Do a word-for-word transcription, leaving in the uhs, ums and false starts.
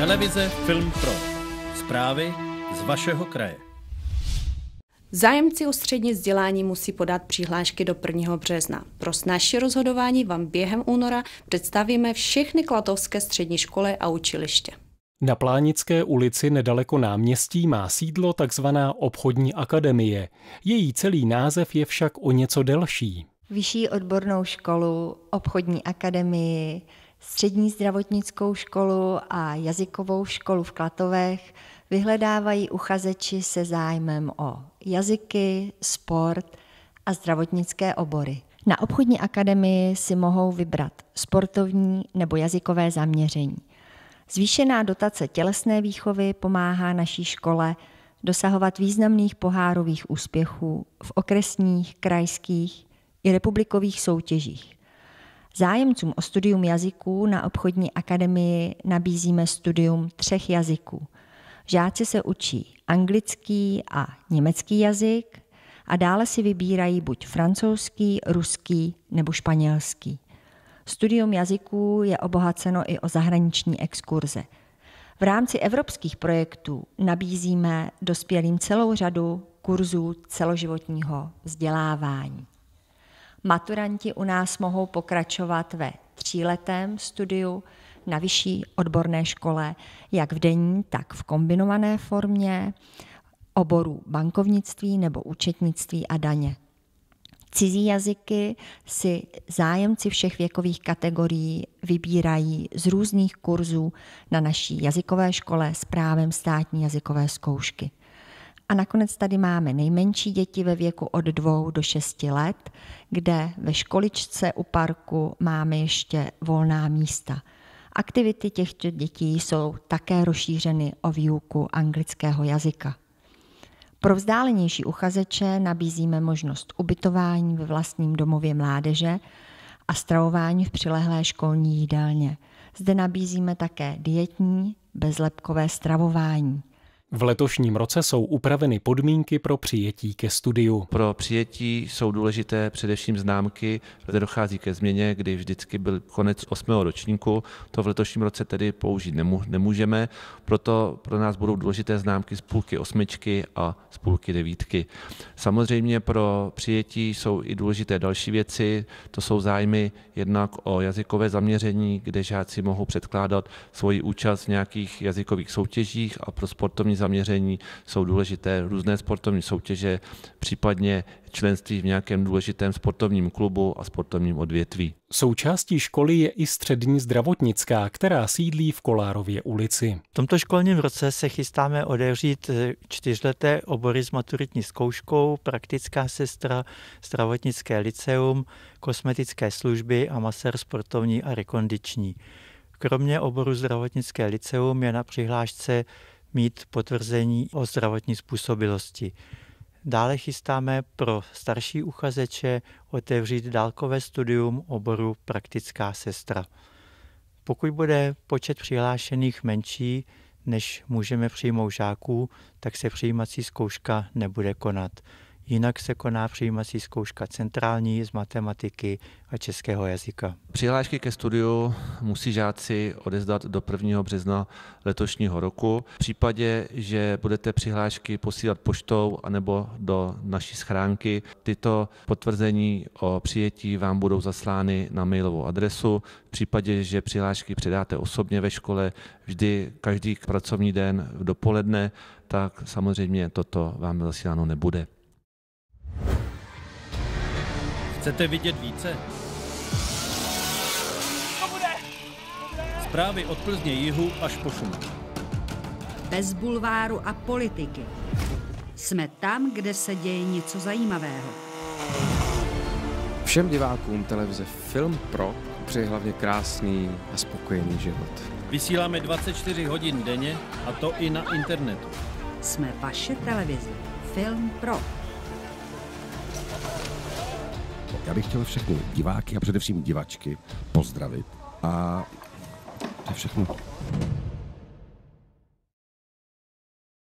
Televize Film Pro. Zprávy z vašeho kraje. Zájemci o střední vzdělání musí podat přihlášky do prvního března. Pro snazší rozhodování vám během února představíme všechny klatovské střední školy a učiliště. Na Plánické ulici nedaleko náměstí má sídlo takzvaná obchodní akademie. Její celý název je však o něco delší. Vyšší odbornou školu, obchodní akademii, střední zdravotnickou školu a jazykovou školu v Klatovech vyhledávají uchazeči se zájmem o jazyky, sport a zdravotnické obory. Na obchodní akademii si mohou vybrat sportovní nebo jazykové zaměření. Zvýšená dotace tělesné výchovy pomáhá naší škole dosahovat významných pohárových úspěchů v okresních, krajských i republikových soutěžích. Zájemcům o studium jazyků na obchodní akademii nabízíme studium třech jazyků. Žáci se učí anglický a německý jazyk a dále si vybírají buď francouzský, ruský nebo španělský. Studium jazyků je obohaceno i o zahraniční exkurze. V rámci evropských projektů nabízíme dospělým celou řadu kurzů celoživotního vzdělávání. Maturanti u nás mohou pokračovat ve tříletém studiu na vyšší odborné škole, jak v denní, tak v kombinované formě oborů bankovnictví nebo účetnictví a daně. Cizí jazyky si zájemci všech věkových kategorií vybírají z různých kurzů na naší jazykové škole s právem státní jazykové zkoušky. A nakonec tady máme nejmenší děti ve věku od dvou do šesti let, kde ve školičce u parku máme ještě volná místa. Aktivity těchto dětí jsou také rozšířeny o výuku anglického jazyka. Pro vzdálenější uchazeče nabízíme možnost ubytování ve vlastním domově mládeže a stravování v přilehlé školní jídelně. Zde nabízíme také dietní, bezlepkové stravování. V letošním roce jsou upraveny podmínky pro přijetí ke studiu. Pro přijetí jsou důležité především známky, kde dochází ke změně, kdy vždycky byl konec osmého ročníku. To v letošním roce tedy použít nemůžeme, proto pro nás budou důležité známky z půlky osmičky a z půlky devítky. Samozřejmě pro přijetí jsou i důležité další věci, to jsou zájmy jednak o jazykové zaměření, kde žáci mohou předkládat svoji účast v nějakých jazykových soutěžích, a pro sportovní zaměření jsou důležité různé sportovní soutěže, případně členství v nějakém důležitém sportovním klubu a sportovním odvětví. Součástí školy je i střední zdravotnická, která sídlí v Kolárově ulici. V tomto školním roce se chystáme otevřít čtyřleté obory s maturitní zkouškou, praktická sestra, zdravotnické lyceum, kosmetické služby a masér sportovní a rekondiční. Kromě oboru zdravotnické lyceum je na přihlášce mít potvrzení o zdravotní způsobilosti. Dále chystáme pro starší uchazeče otevřít dálkové studium oboru praktická sestra. Pokud bude počet přihlášených menší, než můžeme přijmout žáků, tak se přijímací zkouška nebude konat. Jinak se koná přijímací zkouška centrální z matematiky a českého jazyka. Přihlášky ke studiu musí žáci odevzdat do prvního března letošního roku. V případě, že budete přihlášky posílat poštou anebo do naší schránky, tyto potvrzení o přijetí vám budou zaslány na mailovou adresu. V případě, že přihlášky předáte osobně ve škole vždy každý pracovní den v dopoledne, tak samozřejmě toto vám zasíláno nebude. Chcete vidět více? Zprávy od Plzně jihu až po Šumavu. Bez bulváru a politiky. Jsme tam, kde se děje něco zajímavého. Všem divákům televize Film Pro přeji hlavně krásný a spokojený život. Vysíláme dvacet čtyři hodin denně, a to i na internetu. Jsme vaše televize Film Pro. Já bych chtěl všechny diváky a především divačky pozdravit. A to je všechno.